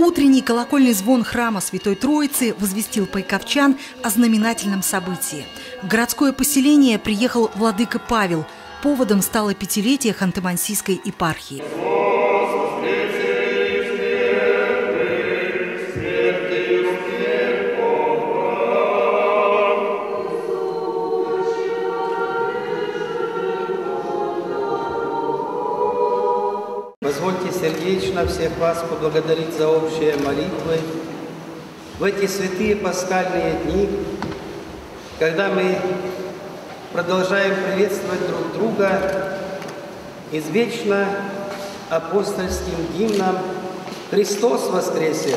Утренний колокольный звон храма Святой Троицы возвестил пайковчан о знаменательном событии. В городское поселение приехал владыка Павел. Поводом стало 5-летие Ханты-Мансийской епархии. Позвольте сердечно всех вас поблагодарить за общие молитвы в эти святые пасхальные дни, когда мы продолжаем приветствовать друг друга извечно апостольским гимном «Христос воскресе!».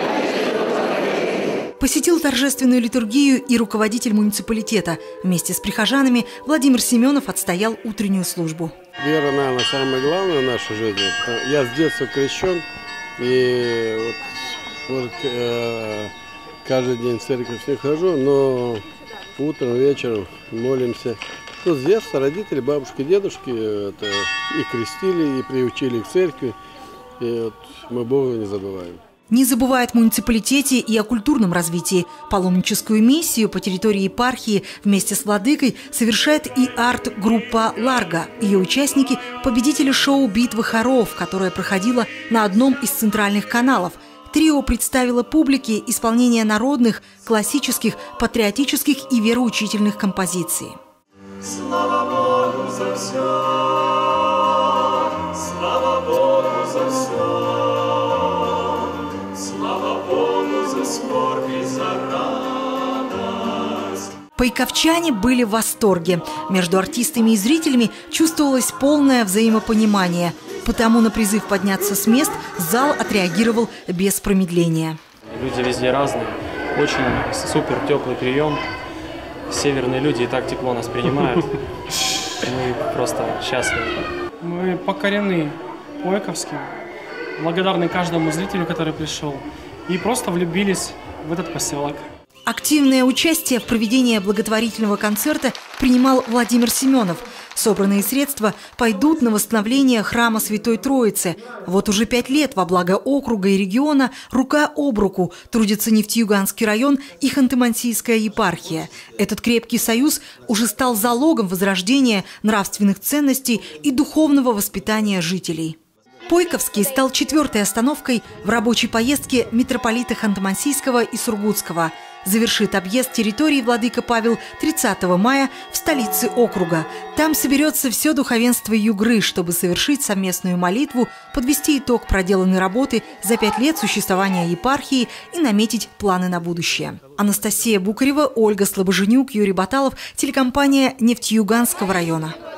Посетил торжественную литургию и руководитель муниципалитета. Вместе с прихожанами Владимир Семенов отстоял утреннюю службу. Вера, наверное, самое главное в нашей жизни. Я с детства крещен, и вот, может, каждый день в церковь не хожу, но утром, вечером молимся. Ну, с детства родители, бабушки, дедушки и крестили, и приучили к церкви. И вот мы Бога не забываем. Не забывает в муниципалитете и о культурном развитии. Паломническую миссию по территории епархии вместе с владыкой совершает и арт-группа «Ларго». Ее участники – победители шоу «Битвы хоров», которое проходило на одном из центральных каналов. Трио представило публике исполнение народных, классических, патриотических и вероучительных композиций. Слава Богу за все! Слава Богу за все! Пайковчане были в восторге. Между артистами и зрителями чувствовалось полное взаимопонимание. Потому на призыв подняться с мест зал отреагировал без промедления. Люди везде разные. Очень супер теплый прием. Северные люди и так тепло нас принимают. Мы просто счастливы. Мы покорены Пайковским, благодарны каждому зрителю, который пришел. И просто влюбились в этот поселок. Активное участие в проведении благотворительного концерта принимал Владимир Семенов. Собранные средства пойдут на восстановление храма Святой Троицы. Вот уже 5 лет во благо округа и региона рука об руку трудится Нефтеюганский район и Ханты-Мансийская епархия. Этот крепкий союз уже стал залогом возрождения нравственных ценностей и духовного воспитания жителей. Пайковский стал 4-й остановкой в рабочей поездке митрополита Ханты-Мансийского и Сургутского. Завершит объезд территории владыка Павел 30 мая в столице округа. Там соберется все духовенство Югры, чтобы совершить совместную молитву, подвести итог проделанной работы за 5 лет существования епархии и наметить планы на будущее. Анастасия Букарева, Ольга Слобоженюк, Юрий Баталов, телекомпания Нефтеюганского района.